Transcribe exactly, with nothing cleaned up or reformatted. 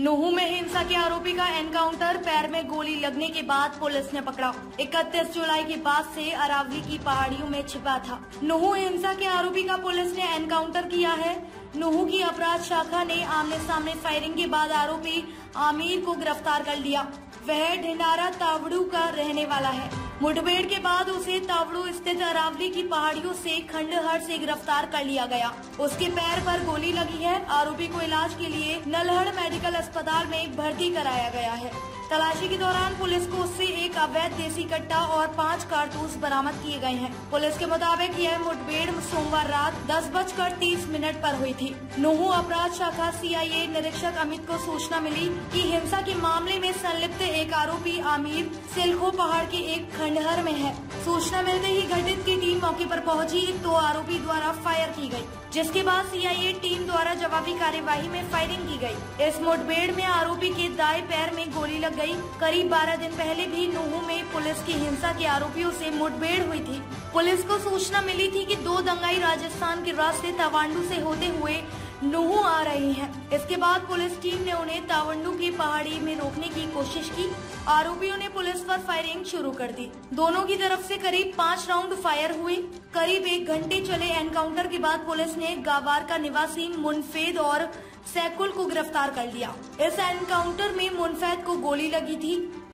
नुहू में हिंसा के आरोपी का एनकाउंटर, पैर में गोली लगने के बाद पुलिस ने पकड़ा। इकतीस जुलाई के बाद से अरावली की पहाड़ियों में छिपा था। नुहू हिंसा के आरोपी का पुलिस ने एनकाउंटर किया है। नुहू की अपराध शाखा ने आमने सामने फायरिंग के बाद आरोपी आमिर को गिरफ्तार कर लिया। वह ढिंडारा तावड़ू का रहने वाला है। मुठभेड़ के बाद उसे तावड़ू स्थित अरावली की पहाड़ियों से खंडहर से गिरफ्तार कर लिया गया। उसके पैर पर गोली लगी है। आरोपी को इलाज के लिए नल्हड़ मेडिकल अस्पताल में भर्ती कराया गया है। तलाशी के दौरान पुलिस को उससे एक अवैध देसी कट्टा और पाँच कारतूस बरामद किए गए हैं। पुलिस के मुताबिक यह मुठभेड़ सोमवार रात दस बजकर तीस मिनट पर हुई थी। नुहू अपराध शाखा सीआईए निरीक्षक अमित को सूचना मिली कि हिंसा के मामले में संलिप्त एक आरोपी आमिर सिलखो पहाड़ के एक खंडहर में है। सूचना मिलते ही घटित की टीम मौके पर पहुंची तो आरोपी द्वारा फायर की गई, जिसके बाद सीआईए टीम द्वारा जवाबी कार्यवाही में फायरिंग की गई। इस मुठभेड़ में आरोपी के दाएं पैर में गोली लग गई। करीब बारह दिन पहले भी नुहू में पुलिस की हिंसा के आरोपियों से मुठभेड़ हुई थी। पुलिस को सूचना मिली थी कि दो दंगाई राजस्थान के रास्ते तवांडू से होते हुए नुहू आ रही हैं। इसके बाद पुलिस टीम ने उन्हें तवांडू की पहाड़ी में रोकने की कोशिश की। आरोपियों ने पुलिस पर फायरिंग शुरू कर दी। दोनों की तरफ से करीब पाँच राउंड फायर हुए। करीब एक घंटे चले एनकाउंटर के बाद पुलिस ने गावार का निवासी मुनफेद और सैकुल को गिरफ्तार कर लिया। इस एनकाउंटर में मुनफेद को गोली लगी थी।